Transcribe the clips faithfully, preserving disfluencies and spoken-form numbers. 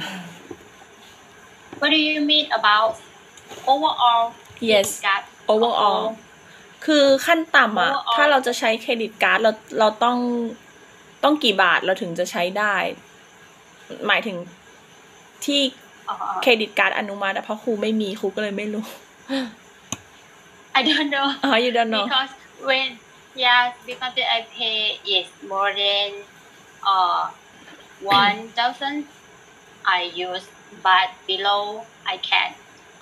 What do you mean about overall yes card overall คือขั้นต่ำอ่ะ ถ้าเราจะใช้เครดิตการ์ดเราเราต้องต้องกี่บาทเราถึงจะใช้ได้ หมายถึงที่เครดิตการ์ดอนุมัติเพราะครูไม่มีครูก็เลยไม่รู้ I don't know oh you don't know because when yeah because I pay is more than uh one thousand I use but below I can't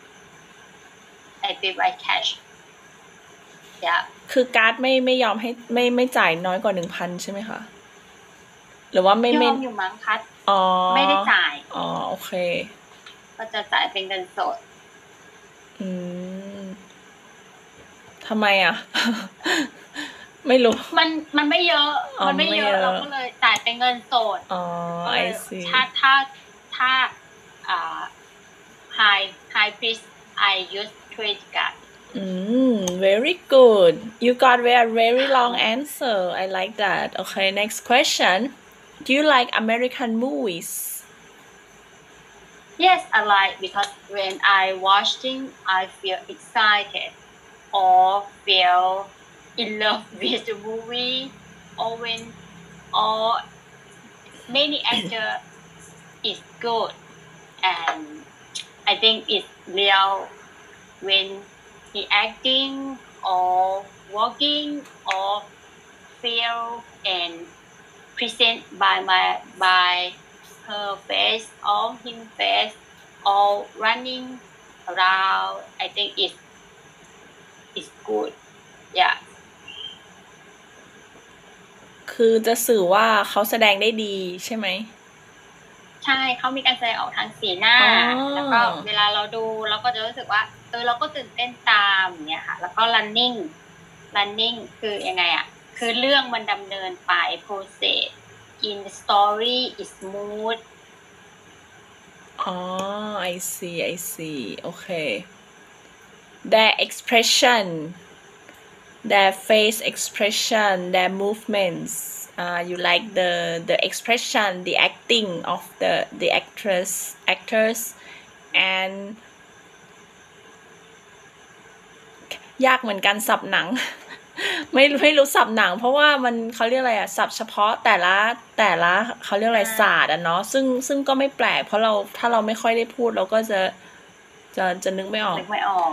I pay by cash yeah คือการ์ดไม่ไม่ยอมให้ไม่ไม่จ่ายน้อยกว่าหนึ่งพันใช่ไหมคะหรือว่าไม่ไม่ยอมอยู่มั้งคะอ๋อไม่ได้จ่ายอ๋อโอเคก็จะจ่ายเป็นเงินสดอืมทำไมอ่ะ ไม่รู้มันมันไม่เยอะมันไม่เยอะเราก็เลยจ่ายเป็นเงินสดอ๋อ I see ถ้าถ้าถ้าอ่า high high price I use credit card Mm, very good. You got a very long answer. I like that. Okay, next question. Do you like American movies? Yes, I like because when I watching, I feel excited or feel in love with the movie or when or many actor is good and I think it's real when he acting or walking or feel and present by my by her face or him face or running around I think it is good yeah คือจะสื่อว่าเขาแสดงได้ดีใช่ไหมใช่เขามีการแสดงออกทางสีหน้าแล้วก็เวลาเราดูเราก็จะรู้สึกว่าเออเราก็ตื่นเต้นตามอย่างเงี้ยค่ะแล้วก็ running running คือยังไงอ่ะคือเรื่องมันดำเนินไป process in the story is smooth อ๋อ I see I see okay their expression their face expression their movements uh, you like the the expression the acting of the the actress actors and ยากเหมือนกันสับหนัง ไม่ไม่รู้สับหนังเพราะว่ามันเขาเรียกอะไรอะสับเฉพาะแต่ละแต่ละเขาเรียกอะไรศาสตร์อะเนาะซึ่งซึ่งก็ไม่แปลกเพราะเราถ้าเราไม่ค่อยได้พูดเราก็จะจะจะนึกไม่ออกนึกไม่ออก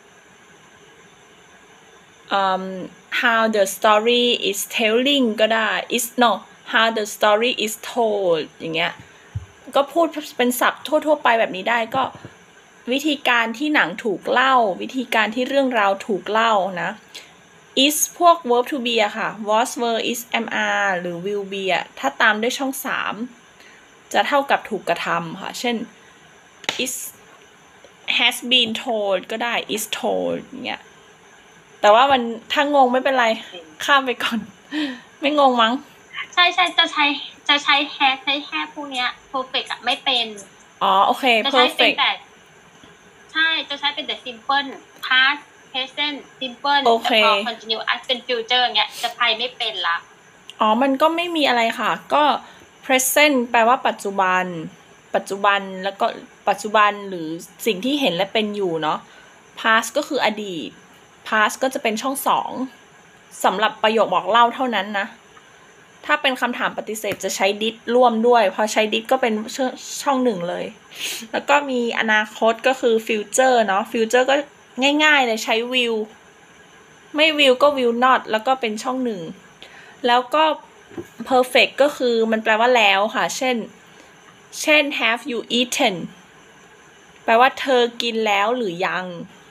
um how the story is telling ก็ได้ is no how the story is told อย่างเงี้ยก็พูดเป็นศัพท์ทั่วๆไปแบบนี้ได้ก็วิธีการที่หนังถูกเล่าวิธีการที่เรื่องราวถูกเล่านะ is พวก verb to be อะค่ะ was were is am are หรือ will be อะถ้าตามด้วยช่องสามจะเท่ากับถูกกระทำค่ะเช่น is has been told ก็ได้ is told อย่างเงี้ยแต่ว่ามันถ้างงไม่เป็นไรข้ามไปก่อนไม่งงมั้งใช่ใช่จะใช้จะใช้ has ใช้ have พวกเนี้ย perfect อะไม่เป็นอ๋อโอเค perfect แต่ใช่จะใช้เป็นแต่ simple past present simple โอเคแต่พอ continue as เป็น future อย่างเงี้ยจะใช้ไม่เป็นละอ๋อมันก็ไม่มีอะไรค่ะก็ present แปลว่าปัจจุบันปัจจุบันแล้วก็ปัจจุบันหรือสิ่งที่เห็นและเป็นอยู่เนาะ past ก็คืออดีต past ก็จะเป็นช่องสองสำหรับประโยคบอกเล่าเท่านั้นนะถ้าเป็นคำถามปฏิเสธจะใช้ did ร่วมด้วยพอใช้ did ก็เป็นช่องหนึ่งเลยแล้วก็มีอนาคตก็คือ future เนาะ future ก็ง่ายๆเลยใช้ will ไม่ will ก็ will not แล้วก็เป็นช่องหนึ่งแล้วก็ perfect ก็คือมันแปลว่าแล้วค่ะเช่นเช่น have you eaten แปลว่าเธอกินแล้วหรือยัง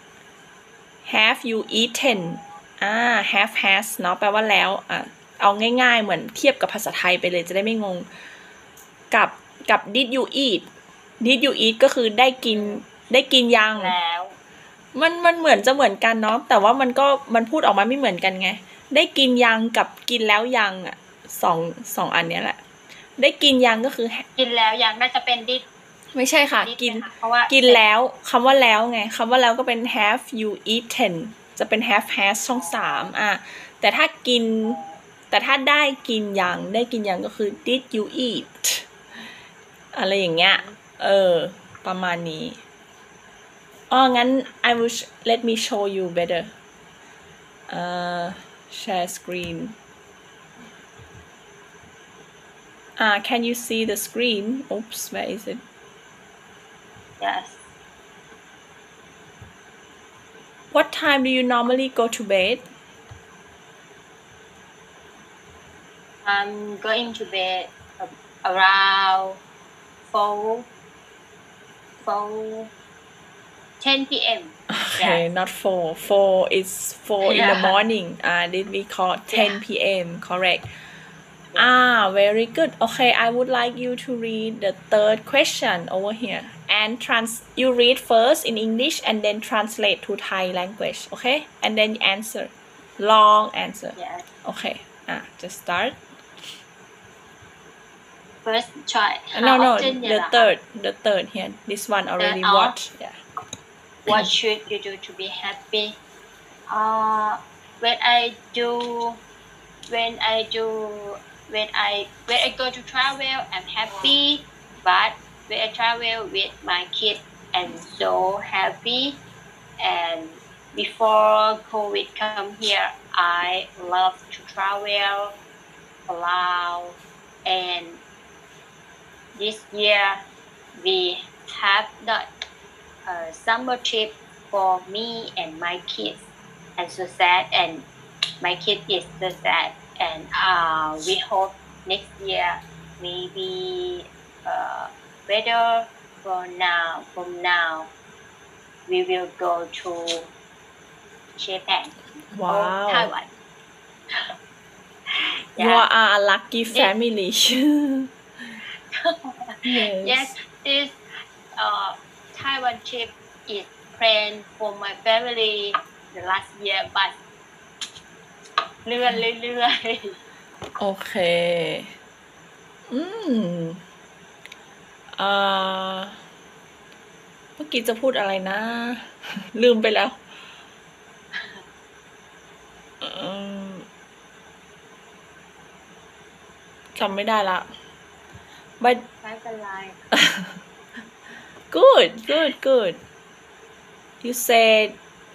have you eaten อ่า have has เนาะแปลว่าแล้วอ่ะเอาง่ายๆเหมือนเทียบกับภาษาไทยไปเลยจะได้ไม่งงกับกับ did you eat did you eat ก็คือได้กินได้กินยังแล้วมันมันเหมือนจะเหมือนกันเนาะแต่ว่ามันก็มันพูดออกมาไม่เหมือนกันไงได้กินยังกับกินแล้วยังอ่ะสองสองอันเนี้ยแหละได้กินยังก็คือกินแล้วยังน่าจะเป็น did ไม่ใช่ค่ะกินกินแล้วคำว่าแล้วไงคำว่าแล้วก็เป็น have you eaten จะเป็น have has ช่องสามอ่ะแต่ถ้ากินแต่ถ้าได้กินยังได้กินยังก็คือ did you eat อะไรอย่างเงี้ยเออประมาณนี้อ๋องั้น I will let me show you better uh share screen ah can you see the screen oops where is it yes what time do you normally go to bed I'm going to bed around four four ten p.m. okay yes. not four four is four in the Yeah. morning ah this we call ten Yeah. p.m. correct ah very good okay I would like you to read the third question over here and trans you read first in English and then translate to Thai language okay and then you answer long answer Yes. okay ah just start First try how no no often the เนี่ยเหรอคะ third the third here this one already Third, oh. watched yeah What should you do to be happy uh when I do when I do when I when I go to travel I'm happy but when I travel with my kids I'm so happy and before COVID come here I love to travel around and this year we have the uh, summer trip for me and my kids and so sad and my kid is so sad and uh, we hope next year maybe uh, better for now from now we will go to Japan wow or Taiwan you yeah. are a lucky family yes, yes this uh, Taiwan trip is planned for my family the last year but เลื่อนเรื่อยๆโอเคอืมอ่าเมื่อกี้จะพูดอะไรนะ ลืมไปแล้วอืมจำไม่ได้ละ but ไม่เป็นไร good good good you said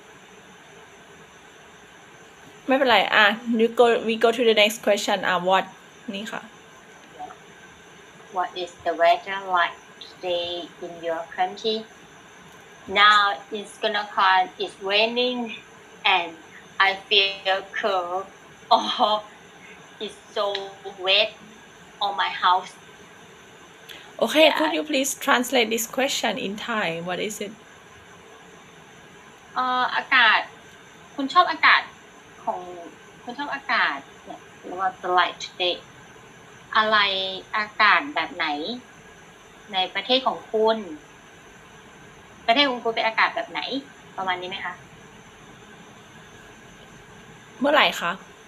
ไม่เป็นไรอ่ะ you go we go to the next question อ่ะ what นี่ค่ะ What is the weather like today in your country now it's gonna call it's raining and I feel cold or it's so wet on my house okay Yeah. could you please translate this question in Thai what is it เอ่ออากาศคุณชอบอากาศของคุณชอบอากาศเนี่ยหรือว่า the light today อะไรอากาศแบบไหน ในประเทศของคุณ ประเทศของคุณเป็นอากาศแบบไหน ประมาณนี้ไหมคะเมื่อไหร่คะ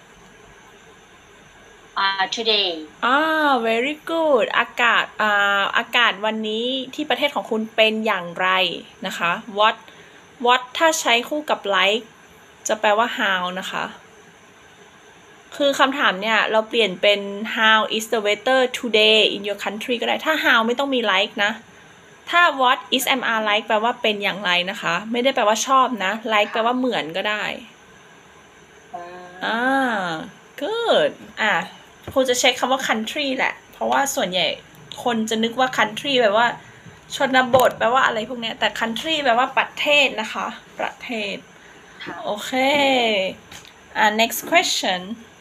อ่า today อ่า very good อากาศอ่าอากาศวันนี้ที่ประเทศของคุณเป็นอย่างไรนะคะ what what ถ้าใช้คู่กับ like จะแปลว่า how นะคะคือคำถามเนี่ยเราเปลี่ยนเป็น how is the weather today in your country ก็ได้ถ้า how ไม่ต้องมี like นะถ้า what is mr like แปลว่าเป็นอย่างไรนะคะไม่ได้แปลว่าชอบนะ like แปลว่าเหมือนก็ได้อ่า good อ่ะครูจะเช็คคำว่า country แหละเพราะว่าส่วนใหญ่คนจะนึกว่า country แปลว่าชนบทแปลว่าอะไรพวกเนี้ยแต่ country แปลว่าประเทศนะคะประเทศโอเคอ่า next question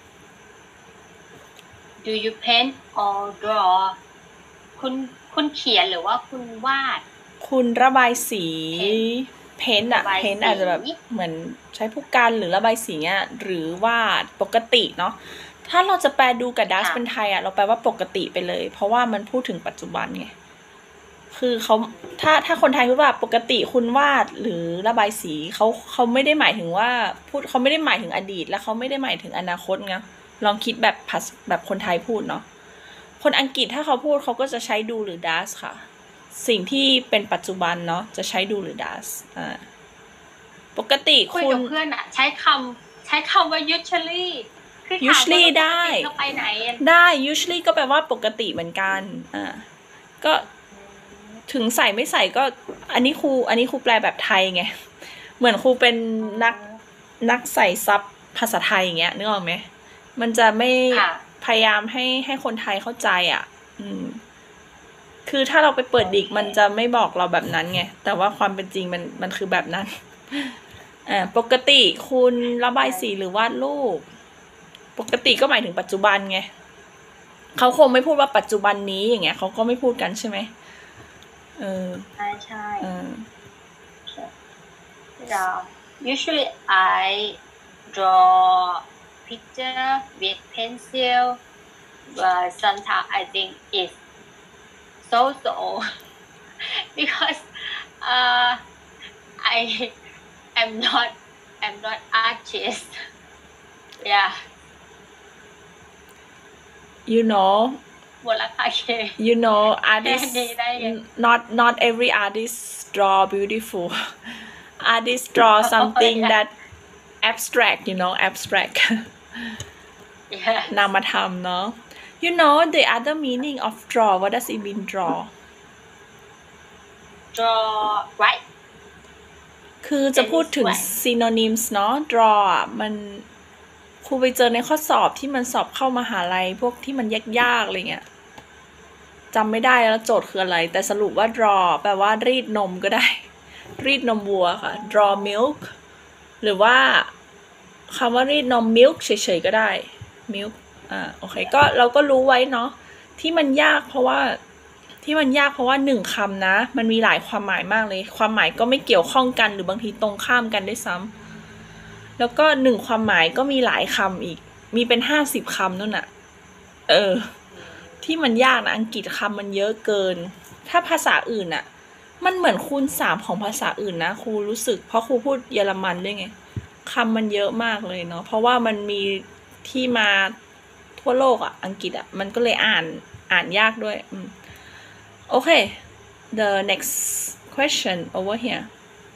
Do you paint or draw คุณคุณเขียนหรือว่าคุณวาดคุณระบายสีเพ้นอะระบายสีเพ้นอาจจะแบบเหมือนใช้ผู้กันหรือระบายสีเงี้ยหรือวาดปกติเนาะถ้าเราจะแปลดูกับดัชเป็นไทยอะเราแปลว่าปกติไปเลยเพราะว่ามันพูดถึงปัจจุบันไงคือเขาถ้าถ้าคนไทยพูดว่าปกติคุณวาดหรือระบายสีเขาเขาไม่ได้หมายถึงว่าพูดเขาไม่ได้หมายถึงอดีตและเขาไม่ได้หมายถึงอนาคตไงลองคิดแบบแบบคนไทยพูดเนาะคนอังกฤษถ้าเขาพูดเขาก็จะใช้ดูหรือ does ค่ะสิ่งที่เป็นปัจจุบันเนาะจะใช้ดูหรือ does อ่าปกติคุยคุกัณบเพื่อนอะใช้คำใช้คำว่า usually คือถาม usually ว่าได้ปกติเราไปไหนได้ usually ก็แปลว่าปกติเหมือนกันอ่าก็ถึงใส่ไม่ใส่ก็อันนี้ครูอันนี้ครูแปลแบบไทยไงเหมือนครูเป็นนักนักใส่ซับภาษาไทยอย่างเงี้ยนึกออกไหมมันจะไม่พยายามให้ให้คนไทยเข้าใจอ่ะอืมคือถ้าเราไปเปิดดิกมันจะไม่บอกเราแบบนั้นไงแต่ว่าความเป็นจริงมันมันคือแบบนั้นอ่าปกติคุณระบายสีหรือวาดรูปปกติก็หมายถึงปัจจุบันไงเขาคงไม่พูดว่าปัจจุบันนี้อย่างเงี้ยเขาก็ไม่พูดกันใช่ไหมเออใช่ใช่เออ yeah usually I draw picture with pencil but sometimes I think it's so so because uh I am not am not artist yeah you know หมดแล้วค่ะเค you know artist ได้ได้ not not every artist draw beautiful artist draw something yeah. that abstract you know abstract yeah นามธรรมเนาะ you know the other meaning of draw what does it mean draw draw right คือจะพูดถึง synonyms เนาะ draw อ่ะมันครูไปเจอในข้อสอบที่มันสอบเข้ามหาลัยพวกที่มันยากๆอะไรเงี้ยจำไม่ได้แล้วโจทย์คืออะไรแต่สรุปว่า draw แปลว่ารีดนมก็ได้รีดนมวัวค่ะ draw milk หรือว่าคำว่ารีดนม milk เฉยๆก็ได้ milk อ่าโอเคก็เราก็รู้ไว้เนาะที่มันยากเพราะว่าที่มันยากเพราะว่าหนึ่งคำนะมันมีหลายความหมายมากเลยความหมายก็ไม่เกี่ยวข้องกันหรือบางทีตรงข้ามกันด้วยซ้ำแล้วก็หนึ่งความหมายก็มีหลายคำอีกมีเป็นห้าสิบคำนู่นน่ะเออที่มันยากนะอังกฤษคำมันเยอะเกินถ้าภาษาอื่นน่ะมันเหมือนคูณสามของภาษาอื่นนะครูรู้สึกเพราะครูพูดเยอรมันด้วยไงคำมันเยอะมากเลยเนาะเพราะว่ามันมีที่มาทั่วโลกอ่ะอังกฤษอ่ะมันก็เลยอ่านอ่านยากด้วยอืมโอเค the next question over here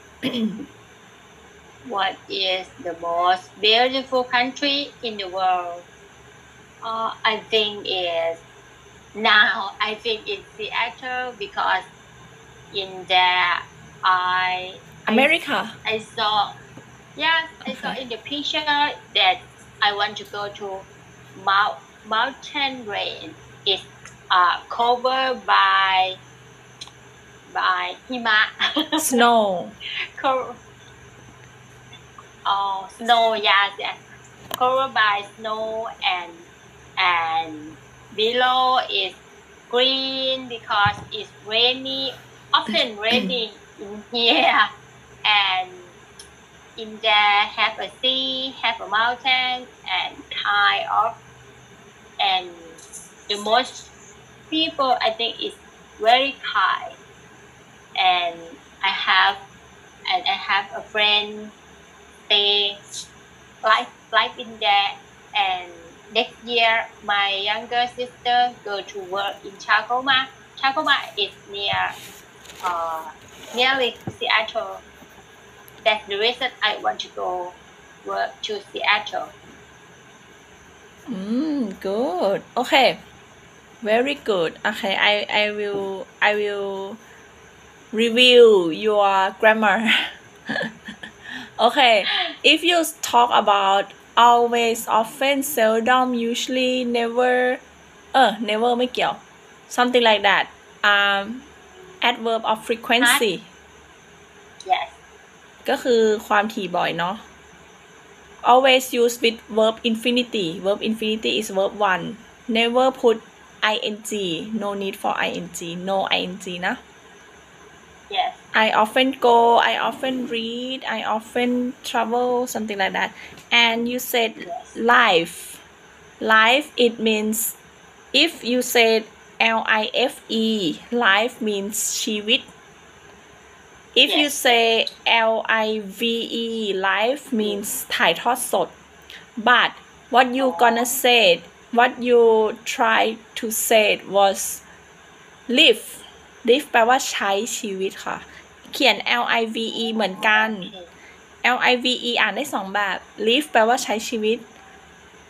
what is the most beautiful country in the world uh, I think is now I think it's Seattle because in there I America I, I saw yes I saw in the picture that I want to go to Mount mountain range is uh, covered by by หิมะ snow Co- oh snow yes yes covered by snow and and below is green because it's rainy often raining in here and in there have a sea have a mountain and kind of and the most people I think is very kind and I have and I have a friend stay life life in there and next year my younger sister go to work in Tacoma Tacoma is near uh nearly Seattle that's the reason I want to go work to Seattle mm, good okay very good okay I I will I will review your grammar okay if you talk about always often seldom usually never เออ never ไม่เกี่ยว something like that um adverb of frequency yes ก็คือความถี่บ่อยเนาะ always use with verb infinity verb infinity is verb one never put ing no need for ing no ing นะ yes I often go I often read I often travel something like that and you said yes. life life it means if you said L I F E life means ชีวิตif yes. you say L I V E life means ถ่ายทอดสด but what you gonna say what you try to say was live live แปลว่าใช้ชีวิตค่ะเขียน L I V E เหมือนกัน L I V E อ่านได้สองแบบ live แปลว่าใช้ชีวิต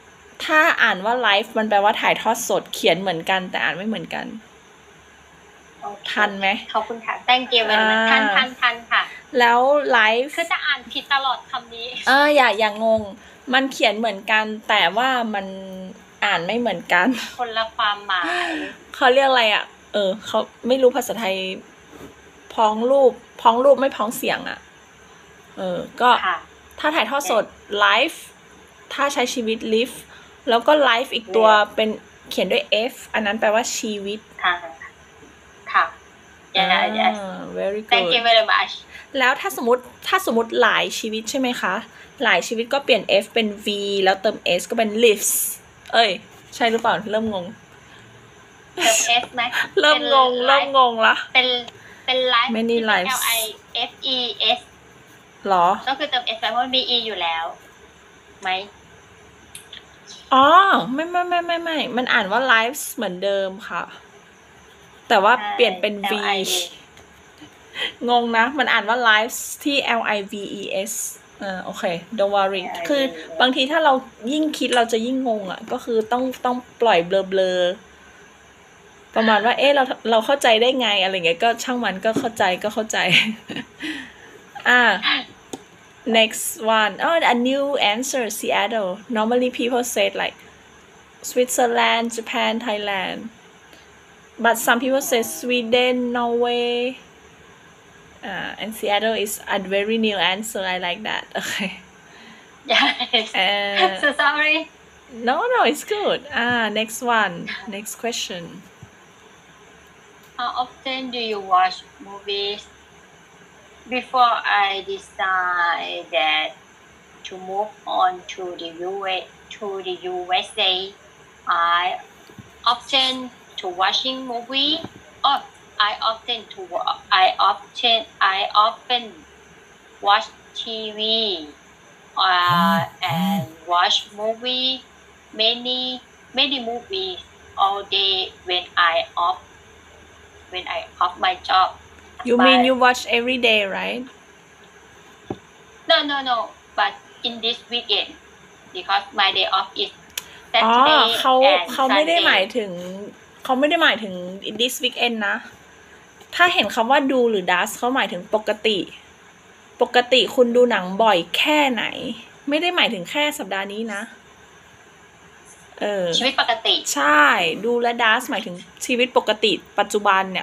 ถ้าอ่านว่า life มันแปลว่าถ่ายทอดสดเขียนเหมือนกันแต่อ่านไม่เหมือนกันโอเคทันไหมขอบคุณค่ะ thank you very much ทันทันทันค่ะแล้วไลฟ์คือจะอ่านผิดตลอดคำนี้เอออย่าอย่างงง มันเขียนเหมือนกัน แต่ว่ามันอ่านไม่เหมือนกันคนละความหมายเขาเรียกอะไรอ่ะ เออเขาไม่รู้ภาษาไทย พ้องรูป พ้องรูปไม่พ้องเสียงอ่ะ เออ ก็ค่ะถ้าถ่ายทอดสดไลฟ์ถ้าใช้ชีวิต live แล้วก็ไลฟ์อีกตัวเป็นเขียนด้วย F อันนั้นแปลว่าชีวิตค่ะ ค่ะ yeah yes อ่า very thank good you very much แล้วถ้าสมมติถ้าสมมติหลายชีวิตใช่ไหมคะ หลายชีวิตก็เปลี่ยน F เป็น V แล้วเติม S ก็เป็น lives เอ้ย ใช่หรือเปล่า เริ่มงงเติม S ไหมเริ่มงง เริ่มงงละเป็นเป็นไลฟ์ Many lives L I F E S หรอก็คือเติม S ไปเพราะมันมี E อยู่แล้วไหมอ๋อ ไม่ไม่ไม่ไม่ไม่ มันอ่านว่า lives เหมือนเดิมค่ะ แต่ว่าเปลี่ยนเป็น V งงนะ มันอ่านว่า lives ที่ L I V E S อ่าโอเค don't worry คือบางทีถ้าเรายิ่งคิดเราจะยิ่งงงอ่ะ ก็คือต้องต้องปล่อยเบลอเบลอประมาณว่า เอ๊ะ เราเราเข้าใจได้ไงอะไรเงี้ย ก็ช่างมันก็เข้าใจก็เข้าใจ อ่า next one oh a new answer Seattle normally people say like Switzerland Japan Thailand but some people say Sweden Norway uh, and Seattle is a very new answer I like that okay yes uh, so sorry no no it's good ah next one next question how often do you watch movies before I decide that to move on to the U S to the U S A I often to watching movie oh I often to I often I often watch T V uh, and watch movie many many movies all day when I off when I off my job you mean you watch every day right no no no but in this weekend because my day off is อ๋อ Saturday เขา and เขาไม่ได้ Sunday หมายถึงเขาไม่ได้หมายถึง this weekend นะ ถ้าเห็นคำว่าดูหรือ does เขาหมายถึงปกติ ปกติคุณดูหนังบ่อยแค่ไหน ไม่ได้หมายถึงแค่สัปดาห์นี้นะ เออชีวิตปกติใช่ ดูและ does หมายถึงชีวิตปกติปัจจุบันเนี่ย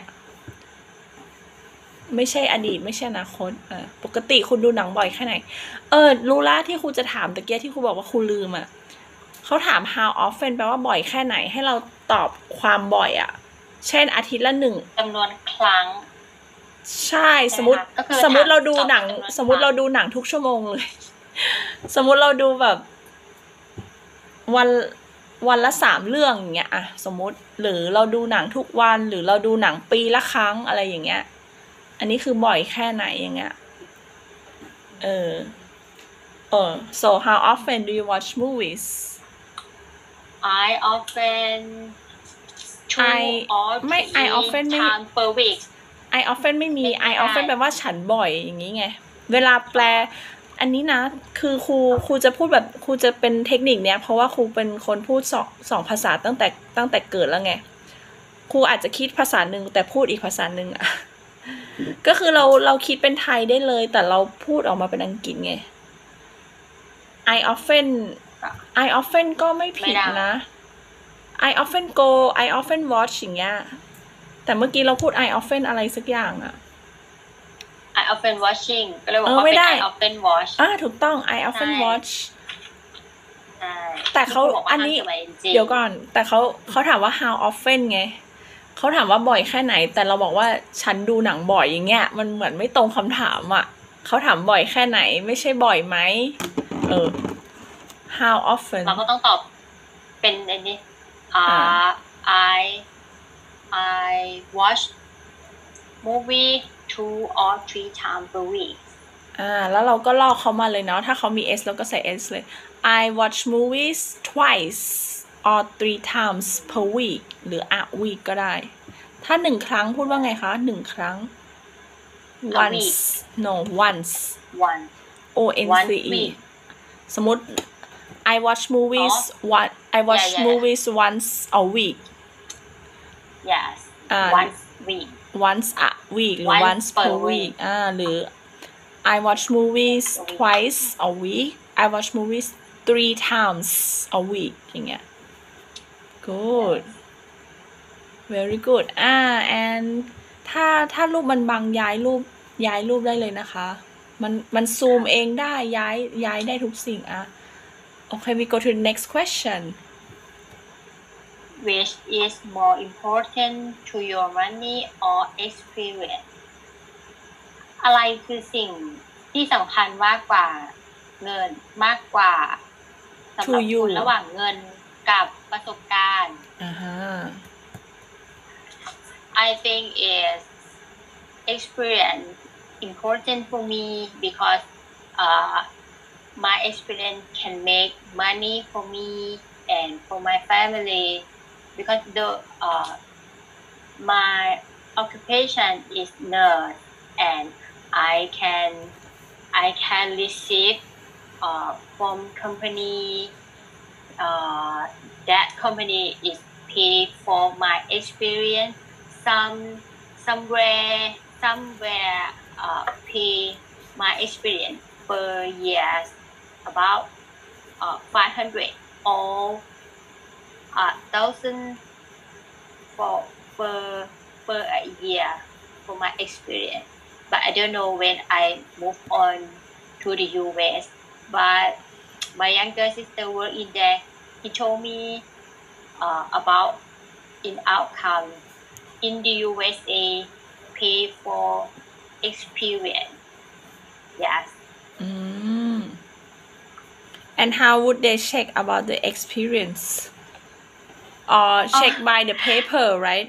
ไม่ใช่อดีตไม่ใช่อนาคตเออปกติคุณดูหนังบ่อยแค่ไหน เออ รู้ละที่ครูจะถามตะเกียที่ครูบอกว่าครูลืมอ่ะเขาถาม how often แปลว่าบ่อยแค่ไหน ให้เราตอบความบ่อยอ่ะ เช่นอาทิตย์ละหนึ่งจำนวนครั้งใช่ สมมติก็คือสมมติเราดูหนังถามจำนวนสมมติเราดูหนังทุกชั่วโมงเลย สมมติเราดูแบบ วันวันละสามเรื่องอย่างเงี้ยอะสมมติหรือเราดูหนังทุกวันหรือเราดูหนังปีละครั้งอะไรอย่างเงี้ย อันนี้คือบ่อยแค่ไหนอย่างเงี้ย เออ เออ so how often do you watch movies I often two I- or ไม่ three I often ไม่ times per week I often ไม่มีไม่ I ได้ often แปลว่าฉันบ่อยอย่างนี้ไง เวลาแปล อันนี้นะ คือครูครูจะพูดแบบครูจะเป็นเทคนิคเนี้ยเพราะว่าครูเป็นคนพูดสองสองภาษาตั้งแต่ตั้งแต่เกิดแล้วไง ครูอาจจะคิดภาษาหนึ่งแต่พูดอีกภาษาหนึ่งอ่ะ ก็คือเราเราคิดเป็นไทยได้เลย แต่เราพูดออกมาเป็นอังกฤษไง I often I often ก็ไม่ผิดนะ I often go I often watch อย่างเงี้ย แต่เมื่อกี้เราพูด I often อะไรสักอย่างอะ I often watching ก็เลยบอกเออว่าไม่เป็นได้ I often watch อ่าถูกต้อง I often ใช่ watch ใช่แต่เขาที่ครูบอกว่อันนี้ห้ามใส่ ing เดี๋ยวก่อน แต่เขาเขาถามว่า how often ไง เขาถามว่าบ่อยแค่ไหน แต่เราบอกว่าฉันดูหนังบ่อยอย่างเงี้ย มันเหมือนไม่ตรงคำถามอ่ะ เขาถามบ่อยแค่ไหน ไม่ใช่บ่อยไหม เออ how often เราก็ต้องตอบเป็นอันนี้อ่า I I watch movie two or three times per week อ่า แล้วเราก็ลอกเขามาเลยเนาะ ถ้าเขามี s เราก็ใส่ s เลย I watch movies twice or three times per week หรือ a week ก็ได้ ถ้าหนึ่งครั้งพูดว่าไงคะหนึ่งครั้ง A once week no once one o n one c e week สมมติ I watch movies one I watch Yeah, yeah. movies once a week yes อ่า one week once a week หรือ once once per per week week อ่าหรือ I watch movies twice a week I watch movies three times a week อย่างเงี้ย good very good อ่า and ถ้าถ้ารูปมันบังย้ายรูปย้ายรูปได้เลยนะคะมันมันซูมเองได้ย้ายย้ายได้ทุกสิ่งอ่ะโอเค we go to the next question which is more important to your money or experience อะไรคือสิ่งที่สำคัญมากกว่าเงินมากกว่าสำหรับคุณระหว่างเงินกับประสบการณ์อ่าฮะ I think is experience important for me because uh, my experience can make money for me and for my family because the uh, my occupation is nurse and I can I can receive uh, from company uh, that company is paid for my experience some somewhere somewhere uh, pay my experience per year about uh, five hundred or uh, thousand for per per a year for my experience but I don't know when I move on to the U S but my younger sister work in there he told me uh, about in outcome in the U S A pay for experience yes mm. and how would they check about the experience or check uh, by the paper right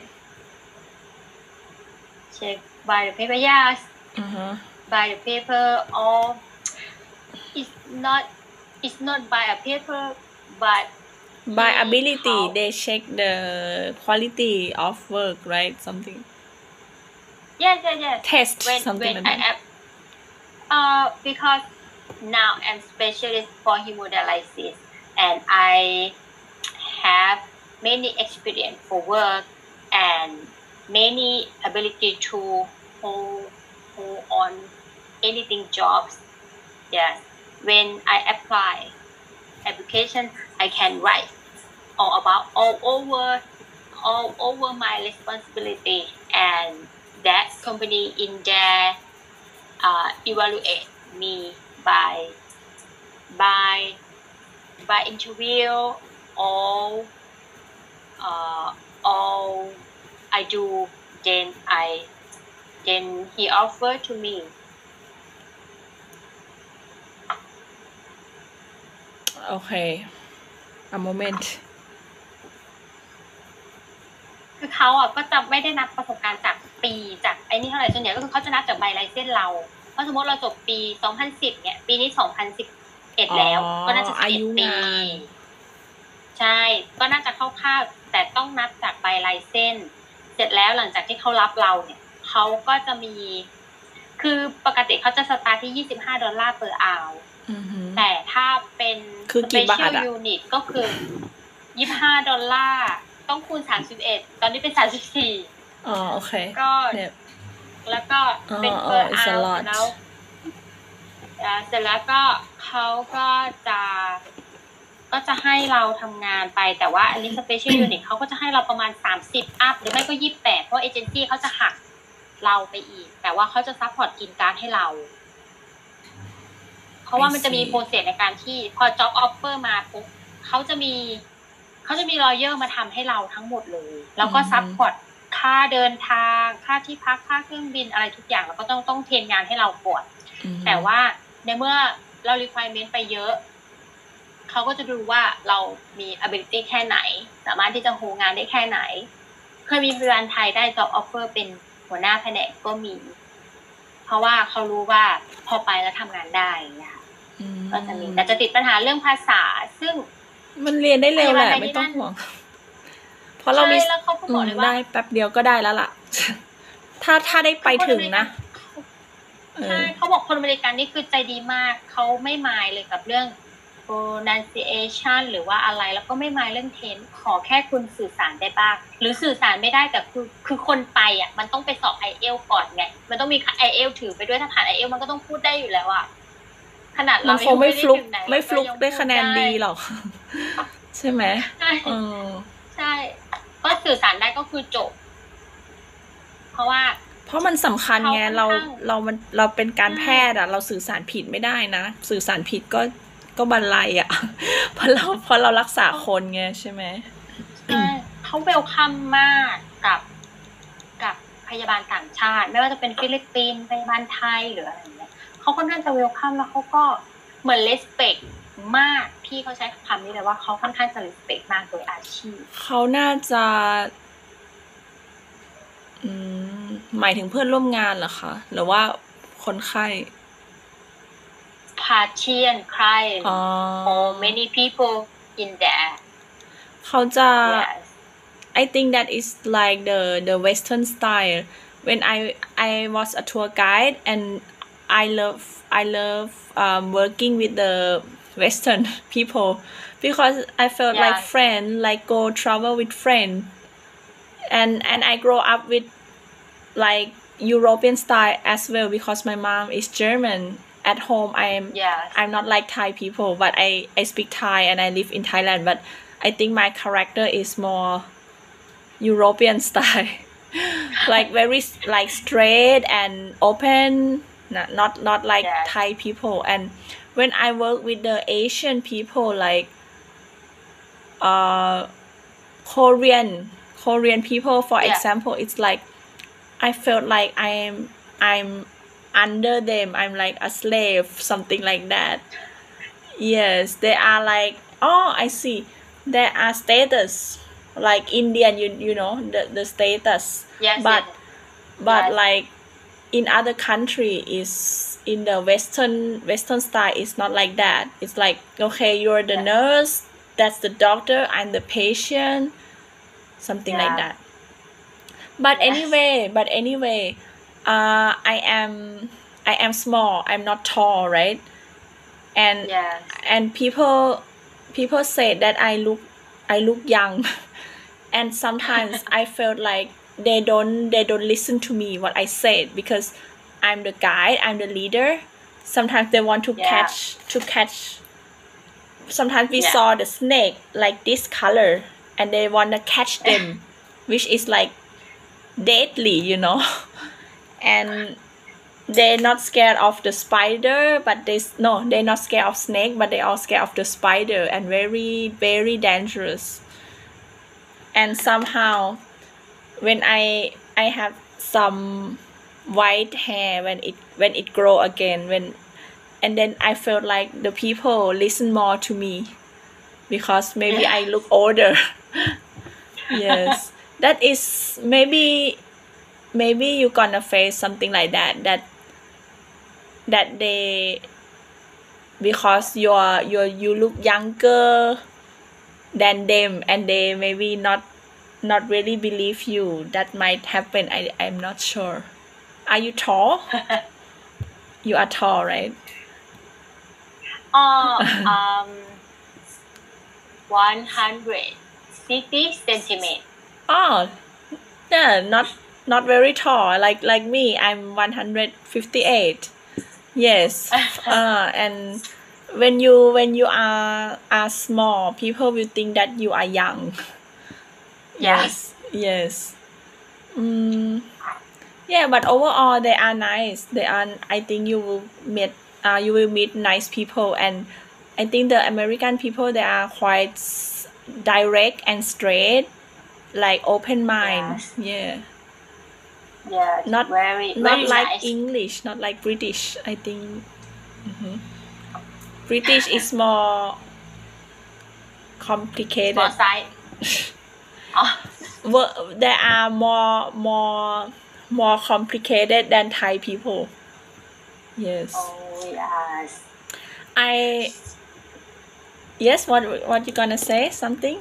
check by the paper yes uh-huh. by the paper or it's not it's not by a paper but by ability how? They check the quality of work right something yes yes yes test when, something when like I that uh because now I'm specialist for hemodialysis and I have many experience for work and many ability to hold, hold on anything jobs yes when I apply application I can write all about all over all over my responsibility and that company in there uh, evaluate me by by by interview all uh, all I do then I then he offered to me okay a moment คือเขาอ่ะก็จะไม่ได้นับประสบการณ์จากปีจากไอ้นี่เท่าไหร่ส่วนใหญ่ก็คือเขาจะนับจากใบลายเส้นเราเพราะสมมติเราจบปีสองพันสิบเนี่ยปีนี้สองพันสิบเอ็ดแล้วก็น่าจะสิบเอ็ดปีใช่ก็น่าจะคร่าวๆแต่ต้องนับจากใบลายเส้นเสร็จแล้วหลังจากที่เขารับเราเนี่ยเขาก็จะมีคือปกติเขาจะสตาร์ทที่ยี่สิบห้าดอลลาร์เปอร์อาวแต่ถ้าเป็นคือกี่บาท special unit ก็คือยี่สิบห้าดอลลาร์ต้องคูณสามสิบเอ็ดตอนนี้เป็นสามสิบสี่อ๋อโอเคก็แล้วก็เป็น per hour แล้วเสร็จแล้วก็เขาก็จะก็จะให้เราทำงานไปแต่ว่าอันนี้ special unit เขาก็จะให้เราประมาณสามสิบอัพหรือไม่ก็ยี่สิบแปดเพราะเอเจนซี่เขาจะหักเราไปอีกแต่ว่าเขาจะซัพพอร์ตกินการ์ดให้เราเพราะว่ามันจะมีโปรเซสในการที่พอ job offer มาปุ๊บเขาจะมีเขาจะมีลอเยอร์มาทำให้เราทั้งหมดเลยแล้วก็ซัพพอร์ตค่าเดินทางค่าที่พักค่าเครื่องบินอะไรทุกอย่างแล้วก็ต้องต้องเทรนงานให้เราก่อนแต่ว่าในเมื่อเรา requirement ไปเยอะเขาก็จะดูว่าเรามี ability แค่ไหนสามารถที่จะโฮงานได้แค่ไหนเคยมีบริษัทไทยได้ job offer เป็นหัวหน้าแผนกก็มีเพราะว่าเขารู้ว่าพอไปแล้วทำงานได้นะคะก็จะมีแต่จะติดปัญหาเรื่องภาษาซึ่งมันเรียนได้เร็วแหละไม่ต้องห่วงเพราะเรามีได้แป๊บเดียวก็ได้แล้วล่ะถ้าถ้าได้ไปถึงนะใช่เขาบอกคนอเมริกันนี่คือใจดีมากเขาไม่มายเลยกับเรื่อง pronunciation หรือว่าอะไรแล้วก็ไม่หมายเรื่อง tense ขอแค่คุณสื่อสารได้บ้างหรือสื่อสารไม่ได้แต่คือคือคนไปอ่ะมันต้องไปสอบ ไอ เอล ก่อนไงมันต้องมี ไอ เอล ถือไปด้วยถ้าผ่าน ไอ เอล มันก็ต้องพูดได้อยู่แล้วอ่ะขนาดมัเรานคยัง งไม่ไม่ฟได้ลุกถึงไหนไม่ฟลุกเรายังได้พูคะแนนได้ดีหรอก ใช่ไหมใช่เออใช่ก็สื่อสารได้ก็คือจบ เพราะว่าเพราะมันสำคัญไงเขาค่อนเราข้างเรามันเราเป็นการใช่แพทย์อะเราสื่อสารผิดไม่ได้นะ สื่อสารผิดก็ก็บันไลอะ เพราะเราเพราะเรารักษาคนไงใช่ไหมใช่เขาเวลคัมมากกับกับพยาบาลต่างชาติ ไม่ว่าจะเป็นฟิลิปปินส์พยาบาลไทยหรืออะไรอย่างเงี้ยเขาค่อนข้างจะเวลคัมแล้วเขาก็เหมือนเลสเปกมากพี่เขาใช้คำนี้เลยว่าเขาค่อนข้างจะเลสเปกมากโดยอาชีพเขาน่าจะอืมหมายถึงเพื่อนร่วมงานเหรอคะ หรือว่าคนไข้ patient client อ๋อ or many people in there เขาจะ yes I think that is like the the Western style. When I I was a tour guide and I love I love um, working with the Western people because I felt Yeah. like friend, like go travel with friend, and and I grow up with like European style as well because my mom is German. At home, I am yes I'm not like Thai people, but I I speak Thai and I live in Thailand. But I think my character is more European style, like very like straight and open, not not not like Yes. Thai people. And when I work with the Asian people, like uh, Korean Korean people, for Yeah. example, it's like I felt like I'm I'm under them. I'm like a slave, something like that. Yes, they are like, oh, I see. There are status like Indian, you you know the the status. yes But yes. but Yes. like in other country is in the western western style is not like that. It's like okay, you're the Yeah. nurse, that's the doctor, I'm the patient, something like Yeah. that. But Yes. anyway, but anyway, uh, I am I am small. I'm not tall, right? And yes and people people say that I look I look young, and sometimes I felt like they don't they don't listen to me what I said because I'm the guide, I'm the leader. Sometimes they want to Yeah. catch to catch. Sometimes we Yeah. saw the snake like this color, and they want to catch them, which is like deadly, you know. And they're not scared of the spider, but they no, they're not scared of snake, but they are scared of the spider and very very dangerous. And somehow, when I I have some white hair when it when it grow again when and then I felt like the people listen more to me because maybe I look older. Yes, that is maybe maybe you gonna face something like that that that they because you're you're you look younger than them and they maybe not not really believe you. That might happen. I I'm not sure. Are you tall? You are tall, right? oh um one hundred sixty centimeters Oh, yeah, not not very tall. Like like me, I'm one hundred fifty-eight. Yes. Uh, and when you when you are are small, people will think that you are young. Yes. Yes. Mm, yeah, but overall they are nice. They are. I think you will meet. Uh, you will meet nice people, and I think the American people they are quite s- direct and straight, like open mind. Yes. Yeah. yes Not very not very like nice English, not like British. I think Mhm. British is more complicated. small size oh Wo- There are more more more complicated than Thai people. Yes. oh yes I yes. What what you gonna say? Something?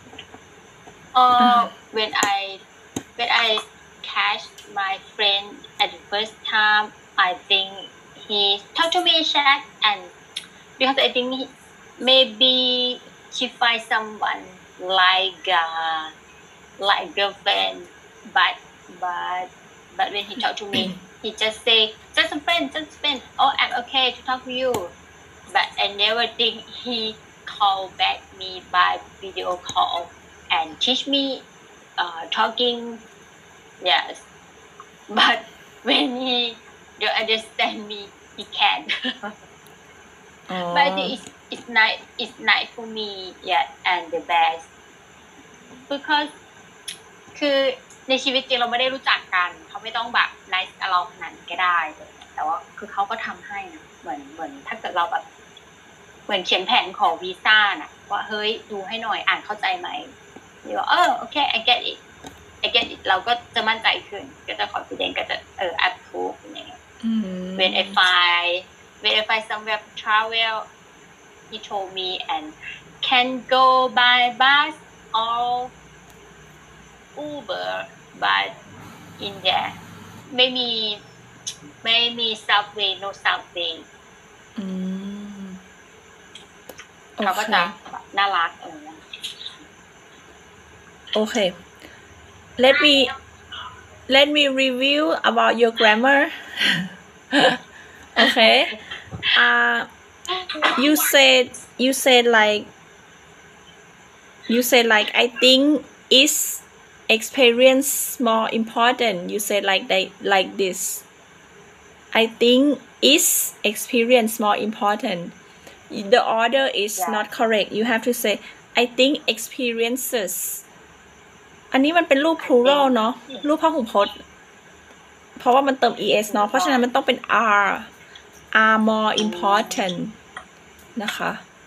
uh when I when I catch my friend at the first time I think he talked to me chat and because I think he, maybe she find someone like uh, like girlfriend, but but but when he talk to me, he just say just a friend, just a friend. Oh, I'm okay to talk to you, but I never think he call back me by video call and teach me uh, talking. Yes, but when he don't understand me, he can. อ๋อ But I think it's it's nice it's nice for me, yeah, and the best because คือในชีวิตจริงเราไม่ได้รู้จักกันเขาไม่ต้องแบบ nice กับเราขนาดนั้นก็ได้แต่ว่าคือเขาก็ทำให้นะเหมือนเหมือนถ้าเกิดเราแบบเหมือนเขียนแผนขอวีซ่าน่ะว่าเฮ้ยดูให้หน่อยอ่านเข้าใจไหมหรือว่าเออโอเค I get it I get it เราก็จะมั่นใจขึ้นก็จะ confident ก็จะเออ approve อย่างเงี้ยอืม when I find when I find somewhere to travel he told me and can go by bus or Uber but in there ไม่มีไม่มี subway no subway อืมโอเขาก็เคจะแบบน่ารักอะไรอย่างเงี้ยโอเค let me let me review about your grammar okay uh you said you said like you said like I think is experience more important you said like they like this I think is experience more important the order is Yeah. not correct you have to say I think experiences อันนี้มันเป็นรูป plural เนาะรูปพหูพจน์เพราะว่ามันเติม es เนาะเพราะฉะนั้นมันต้องเป็น are are more important นะคะ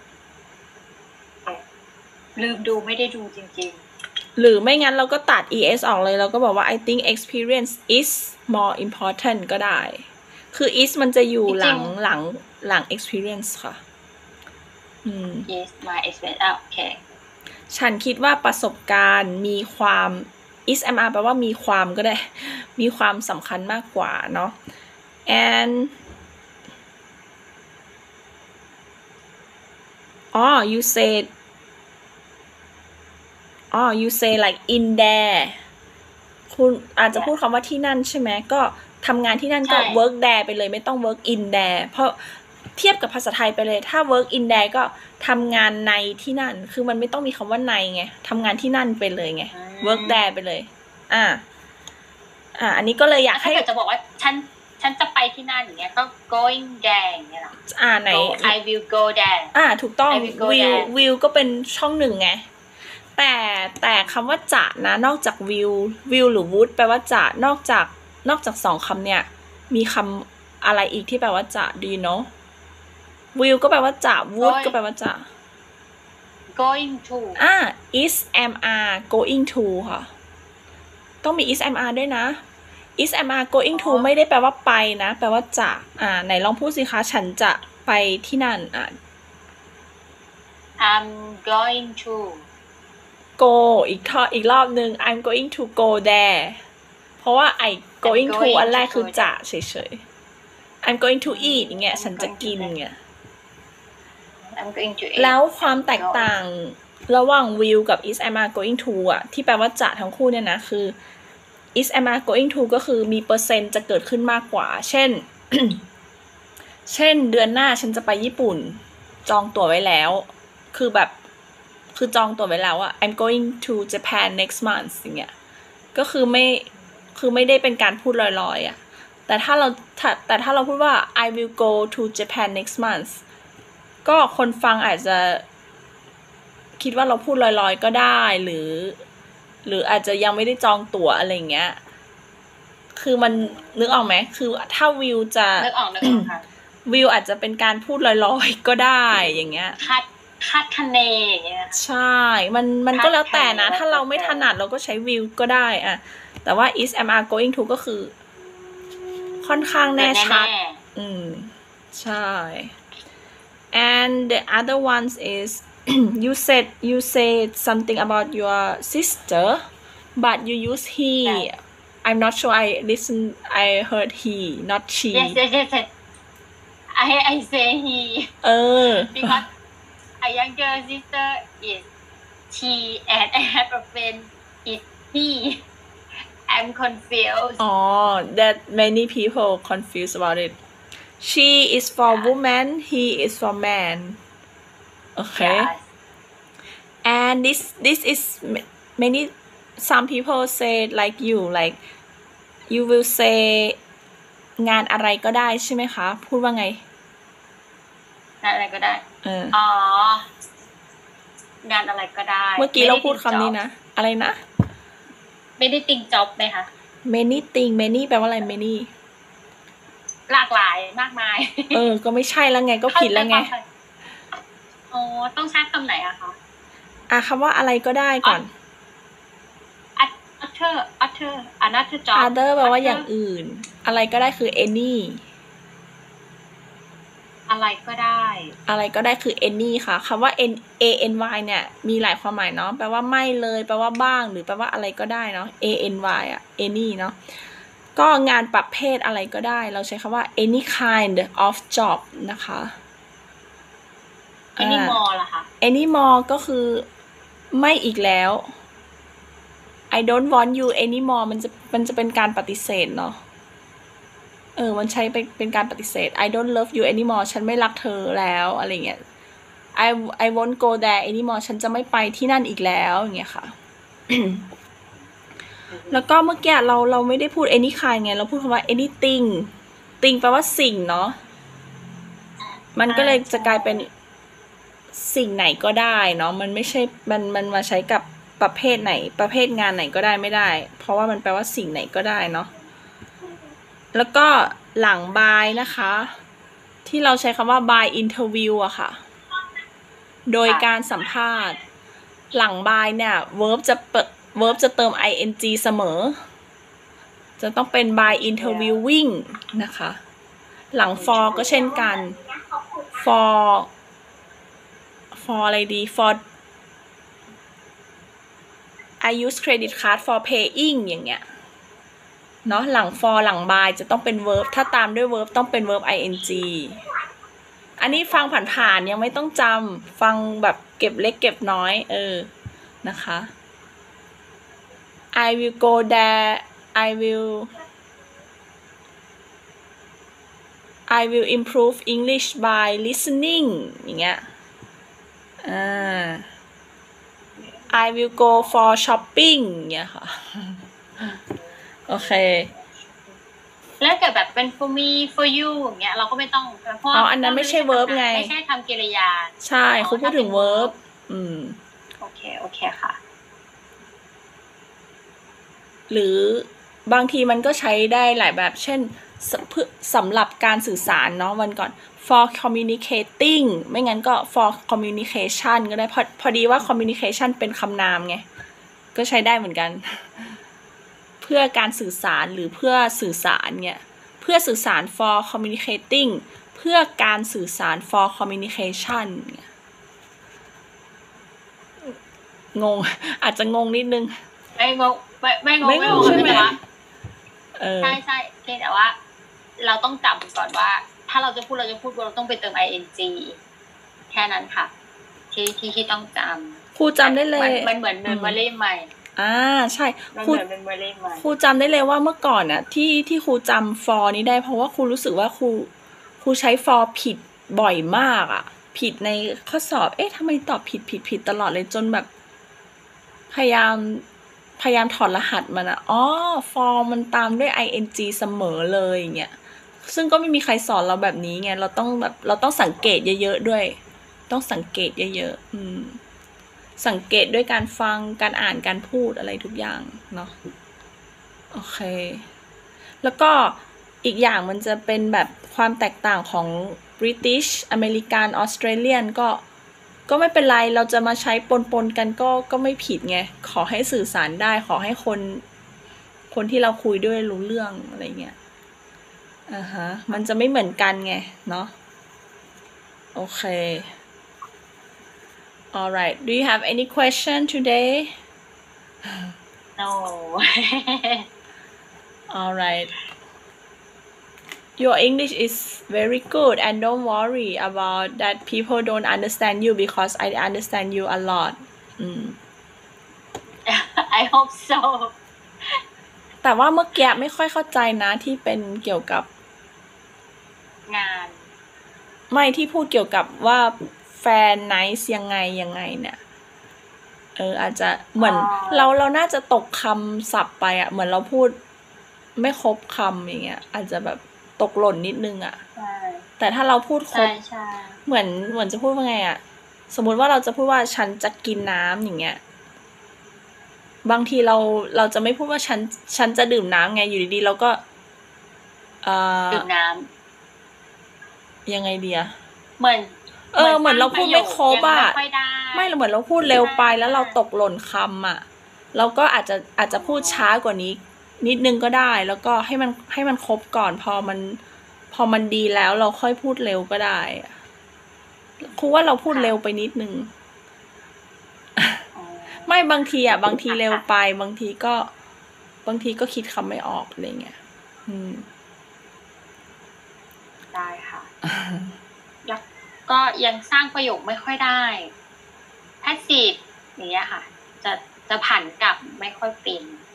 ลืมดูไม่ได้ดูจริงหรือไม่งั้นเราก็ตัด es ออกเลยเราก็บอกว่า I think experience is more important ก็ได้ คือ is มันจะอยู่หลังหลังหลัง experience ค่ะ อืมๆ yes my experience อ่ะโอเคฉันคิดว่าประสบการณ์มีความ is mr แปลว่ามีความก็ได้ มีความสำคัญมากกว่าเนาะ and อ๋อ you said อ๋อ you say like in there คุณอาจจะพูดคำว่าที่นั่นใช่ไหมก็ทำงานที่นั่นก็ใช่ work there ไปเลยไม่ต้อง work in there เพราะเทียบกับภาษาไทยไปเลยถ้า work in there ก็ทำงานในที่นั่นคือมันไม่ต้องมีคำว่าในไงทำงานที่นั่นไปเลยไง work there ไปเลย อ่า อ่า อันนี้ก็เลยอยากถ้าให้เกิดจะบอกว่าฉันฉันจะไปที่นั่นอย่างเงี้ยก็ going there อย่างเงี้ยหรออ่าไหน Go I will go there อ่าถูกต้อง I will go will there will ก็เป็นช่องหนึ่งไงแต่แต่คำว่าจะนะนอกจาก will will หรือ would แปลว่าจะนอกจากนอกจากสองคำเนี่ยมีคำอะไรอีกที่แปลว่าจะ do you know will ก็แปลว่าจะ would ก็แปลว่าจะ going to อ่า is am are going to ค่ะต้องมี is am are ด้วยนะ is am are going to ไม่ได้แปลว่าไปนะแปลว่าจะอ่าไหนลองพูดสิคะฉันจะไปที่นั่นอ่า I'm going to go อีกท่ออีกรอบนึง I'm going to go there เพราะว่า I going to going อันแรก to คือ go จะเฉยๆ I'm going to eat อย่างเงี้ย I'm ฉันจะ going to กิน eat เงี้ย I'm going to eat แล้วความแตกต่างระหว่าง will กับ is am are going to อ่ะที่แปลว่าจะทั้งคู่เนี่ยนะคือ is am are going to ก็คือมีเปอร์เซ็นต์จะเกิดขึ้นมากกว่า เช่น เช่นเดือนหน้าฉันจะไปญี่ปุ่น จองตั๋วไว้แล้ว คือแบบคือจองตั๋วไว้แล้วอะ I'm going to Japan next month อย่างเงี้ยก็คือไม่คือไม่ได้เป็นการพูดลอยๆอะแต่ถ้าเราถ้าแต่ถ้าเราพูดว่า I will go to Japan next month ก็คนฟังอาจจะคิดว่าเราพูดลอยๆก็ได้หรือหรืออาจจะยังไม่ได้จองตั๋วอะไรเงี้ยคือมันนึกออกไหมคือถ้าวิวจะนึกออกนึกออกค่ะวิวอาจจะเป็นการพูดลอยๆก็ได้อย่างเงี้ยคาดคาดคะเนอย่างเงี้ยใช่ มัน มันก็แล้วแต่นะคาดคะเนถ้าเราไม่ถนัดเราก็ใช้ will ก็ได้อะแต่ว่า is am are going to ก็คือ ค่อนข้างแน่ชัดแน่อืม ใช่ and the other ones is you said you said something about your sister but you use he I'm not sure I listen I heard he not she yes yes yes yes I I say he เออ because a younger sister is she and I have a friend is he I'm confused oh that many people confused about it she is for yeah. woman he is for man okay yes. and this this is many some people say like you like you will say งานอะไรก็ได้ใช่ไหมคะพูดว่าไงงานอะไรก็ได้เอออ๋องานอะไรก็ได้เมื่อกี้เราพูดคำนี้นะอะไรนะไม่ได้ติงจ็อบไหมคะ many thing many แปลว่าอะไร many หลากหลายมากมายเออก็ไม่ใช่แล้วไงก็ผิดแล้วไงอ๋อต้องใช้คำไหนอะคะอ่ะคำว่าอะไรก็ได้ก่อน other other another job other แปลว่าอย่างอื่นอะไรก็ได้คือ any อะไรก็ได้อะไรก็ได้คือ any ค่ะคำว่า n a n y เนี่ยมีหลายความหมายเนาะแปลว่าไม่เลยแปลว่าบ้างหรือแปลว่าอะไรก็ได้เนาะ a n y อ่ะ any เนาะก็งานประเภทอะไรก็ได้เราใช้คำว่า any kind of job นะคะ any more ล่ะคะ any more ก็คือไม่อีกแล้ว I don't want you anymore มันจะมันจะเป็นการปฏิเสธเนาะเออมันใช้เป็นเป็นการปฏิเสธ I don't love you anymore ฉันไม่รักเธอแล้วอะไรเงี้ย I I won't go there anymore ฉันจะไม่ไปที่นั่นอีกแล้วอย่างเงี้ยค่ะ แล้วก็เมื่อกี้เราเราไม่ได้พูด any kind ไงเราพูดคำว่า anything thing แปลว่าสิ่งเนาะมันก็เลยจะกลายเป็นสิ่งไหนก็ได้เนาะมันไม่ใช่มันมันมาใช้กับประเภทไหนประเภทงานไหนก็ได้ไม่ได้เพราะว่ามันแปลว่าสิ่งไหนก็ได้เนาะแล้วก็หลัง by นะคะที่เราใช้คำว่า by interview อะค่ะโดยการสัมภาษณ์หลัง by เนี่ย verb จะเปิด verb จะเติม ing เสมอจะต้องเป็น by interviewing นะคะหลัง for ก็เช่นกัน for for อะไรดี for I use credit card for paying อย่างเงี้ยเนาะหลัง for หลัง by จะต้องเป็น verb ถ้าตามด้วย verb ต้องเป็น verb ing อันนี้ฟังผ่านๆยังไม่ต้องจำฟังแบบเก็บเล็กเก็บน้อยเออนะคะ I will go there I will I will improve English by listening อย่างเงี้ยอ่าI will go for shopping เนี่ยค่ะโอเคแล้วเกิดแบบเป็น for me for you อย่างเงี้ยเราก็ไม่ต้องเพราะอ๋ออันนั้นไม่ใช่ verb ไงไม่ใช่คำกริยาใช่คุณพูดถึง verb อืมโอเคโอเคค่ะหรือบางทีมันก็ใช้ได้หลายแบบเช่นสำหรับการสื่อสารเนาะวันก่อน for communicating ไม่งั้นก็ for communication ก็ได้พอพอดีว่า communication เป็นคำนามไงก็ใช้ได้เหมือนกันเพื่อการสื่อสารหรือเพื่อสื่อสารเนี่ยเพื่อสื่อสาร for communicating เพื่อการสื่อสาร for communication งงอาจจะงงนิดนึงไม่งงไม่ไม่งงไม่งงใช่ไหมคะใช่ใช่เพียงแต่ว่าเราต้องจำก่อนว่าถ้าเราจะพูดเราจะพูดเราต้องไปเติม ing แค่นั้นค่ะที่ที่ที่ต้องจำครูจำได้เลยมันเหมือนเมมโมรี่ใหม่อ่าใช่ครูครูจำได้เลยว่าเมื่อก่อนน่ะที่ที่ครูจำ for นี้ได้เพราะว่าครูรู้สึกว่าครูครูใช้ for ผิดบ่อยมากอ่ะผิดในข้อสอบเอ๊ะทำไมตอบผิดผิดผิดตลอดเลยจนแบบพยายามพยายามถอดรหัสมันอ่ะอ๋อ for มันตามด้วย ing เสมอเลยอย่างเงี้ยซึ่งก็ไม่มีใครสอนเราแบบนี้ไงเราต้องแบบเราต้องสังเกตเยอะๆด้วยต้องสังเกตเยอะๆอืมสังเกตด้วยการฟังการอ่านการพูดอะไรทุกอย่างเนาะโอเคแล้วก็อีกอย่างมันจะเป็นแบบความแตกต่างของ British American Australian ก็ก็ไม่เป็นไรเราจะมาใช้ปนๆกันก็ก็ไม่ผิดไงขอให้สื่อสารได้ขอให้คนคนที่เราคุยด้วยรู้เรื่องอะไรเงี้ยอ่าฮะมันจะไม่เหมือนกันไงเนาะโอเค alright do you have any question today no alright your English is very good and don't worry about that people don't understand you because I understand you a lot อืม I hope so แต่ว่าเมื่อกี้ไม่ค่อยเข้าใจนะที่เป็นเกี่ยวกับงานไม่ที่พูดเกี่ยวกับว่าแฟนไนซ์ยังไงยังไงเนี่ยเอออาจจะเหมือนอ๋อเราเราน่าจะตกคำศัพท์ไปอ่ะเหมือนเราพูดไม่ครบคำอย่างเงี้ยอาจจะแบบตกหล่นนิดนึงอ่ะใช่แต่ถ้าเราพูดครใช่บใช่เหมือนเหมือนจะพูดว่าไงอ่ะสมมุติว่าเราจะพูดว่าฉันจะกินน้ำอย่างเงี้ยบางทีเราเราจะไม่พูดว่าฉันฉันจะดื่มน้ำไงอยู่ดีๆเราก็เอ่อดื่มน้ำยังไงดีอะเหมือนเออเหมือนเราพูดไม่ครบอะยังไม่ค่อยได้ไม่เหมือนเราพูดเร็วไปใช่แล้วเราตกหล่นคำอ่ะเราก็อาจจะอาจจะพูดช้ากว่านี้ นิดนึงก็ได้ แล้วก็ให้มันให้มันครบก่อนพอมัน พอมันดีแล้วเราค่อยพูดเร็วก็ได้ครูว่าเราพูดเร็วไปนิดนึงอ๋อไม่บางทีอ่ะบางทีเร็วไป บางทีก็ บางทีก็คิดคำไม่ออกอะไรเงี้ยอืมได้ค่ะ แล้วก็ยังสร้างประโยคไม่ค่อยได้ passive อย่างเงี้ยค่ะ จะจะผันกลับไม่ค่อยเป็น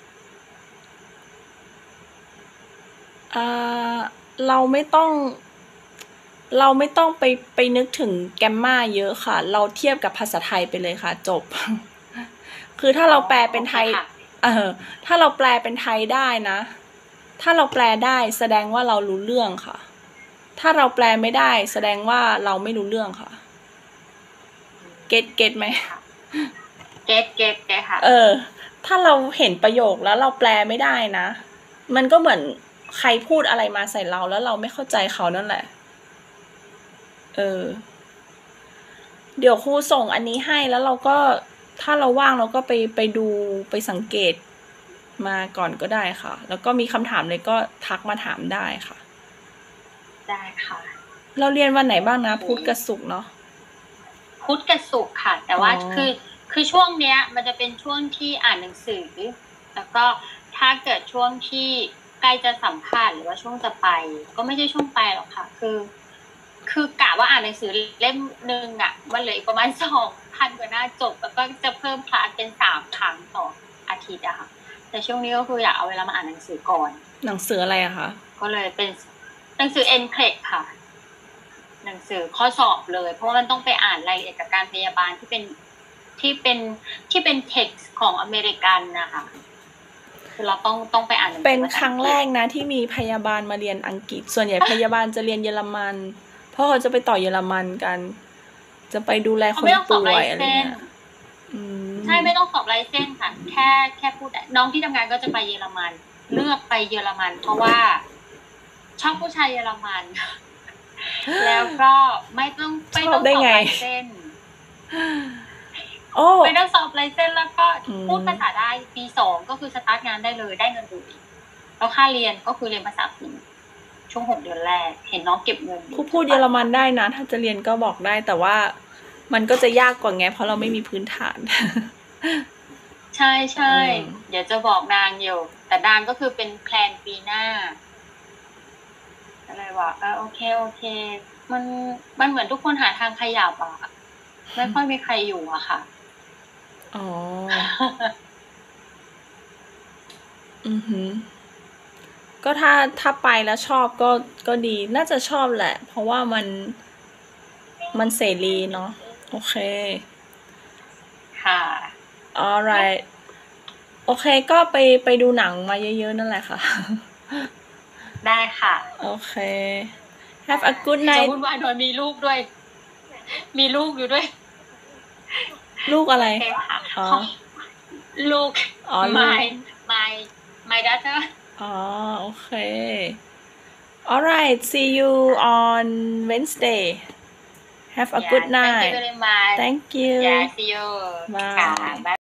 เอ่อเราไม่ต้อง เราไม่ต้องไปไปนึกถึงแกมมาเยอะค่ะ เราเทียบกับภาษาไทยไปเลยค่ะ จบ คือถ้าเราแปลเป็นไทยโอเคค่ะเออ ถ้าเราแปลเป็นไทยได้นะ ถ้าเราแปลได้แสดงว่าเรารู้เรื่องค่ะ ถ้าเราแปลไม่ได้ แสดงว่าเราไม่รู้เรื่องค่ะ เก็ตเก็ตไหมค่ะ เก็ตเก็ตเก็ตค่ะเออ ถ้าเราเห็นประโยคแล้วเราแปลไม่ได้นะ มันก็เหมือนใครพูดอะไรมาใส่เราแล้วเราไม่เข้าใจเขานั่นแหละ เออ เดี๋ยวครูส่งอันนี้ให้แล้วเราก็ถ้าเราว่างเราก็ไปไปดูไปสังเกตมาก่อนก็ได้ค่ะ แล้วก็มีคำถามเลยก็ทักมาถามได้ค่ะได้ค่ะเราเรียนวันไหนบ้างนะพุธกับศุกร์เนาะพุธกับศุกร์ค่ะ แต่ว่าอ๋อคือคือช่วงเนี้ย มันจะเป็นช่วงที่อ่านหนังสือ แล้วก็ถ้าเกิดช่วงที่ใกล้จะสัมภาษณ์หรือว่าช่วงจะไป ก็ไม่ใช่ช่วงไปหรอกค่ะ คือ คือกะว่าอ่านหนังสือเล่มหนึ่งอ่ะมันเหลืออีกประมาณสองพันกว่าหน้าจบ แล้วก็จะเพิ่มคลาสเป็นสามครั้งต่ออาทิตย์อะค่ะ แต่ช่วงนี้ก็คืออยากเอาเวลามาอ่านหนังสือก่อนหนังสืออะไรอะคะก็เลยเป็นหนังสือ เอ็น เค อี ค่ะ หนังสือข้อสอบเลย เพราะว่ามันต้องไปอ่านรายละเอียดกับการพยาบาลที่เป็นที่เป็นที่เป็นเท็กซ์ของอเมริกันนะคะคือเราต้องต้องไปอ่านหนังสือเป็นภาษาครั้งแรกนะที่มีพยาบาลมาเรียนอังกฤษ ส่วนใหญ่พยาบาลจะเรียนเยอรมัน เพราะเขาจะไปต่อเยอรมันกัน จะไปดูแลเขาคนไม่ต้องสอบป่วลาย ยอะไรเส้นเงี้ยอืมใช่ไม่ต้องสอบลายเส้นค่ะ แค่แค่พูดได้น้องที่ทำงานก็จะไปเยอรมัน เลือกไปเยอรมัน เพราะว่าชอบผู้ชายเยอรมัน แล้วก็ไม่ต้องไม่ต้องสอบลายเส้นโอ้ไม่ต้องสอบลายเส้นแล้วก็อืมพูดภาษาได้ปีสองก็คือสตาร์ทงานได้เลยได้เงินเลยแล้วค่าเรียนก็คือเรียนภาษาฟรีช่วงหกเดือนแรก เห็นน้องเก็บเงินอยู่ครูพูดเยอรมันได้นะ ถ้าจะเรียนก็บอกได้ แต่ว่ามันก็จะยากกว่าไง เพราะเราไม่มีพื้นฐานใช่ใช่อืมเดี๋ยวจะบอกนางอยู่ แต่นางก็คือเป็นแพลนปีหน้าอะไรวะเออโอเคโอเค มันมันเหมือนทุกคนหาทางขยับอะไม่ค่อยมีใครอยู่อะค่ะอ๋อ อือหือ ก็ถ้าถ้าไปแล้วชอบก็ก็ดี น่าจะชอบแหละ เพราะว่ามันมันเสรีเนาะ โอเคค่ะ alright โอเค ก็ไปไปดูหนังมาเยอะๆนั่นแหละค่ะได้ค่ะโอเค have a good จะ night วุ่นวายโดยมีลูกด้วย มีลูกอยู่ด้วยลูกอะไรโอเคค่ะอ๋อลูกอ๋อลูก my my my daughter อ๋อ โอเค alright see you on Wednesday have a Yeah, good thank you night very much thank you yeah see you Bye. ค่ะ bye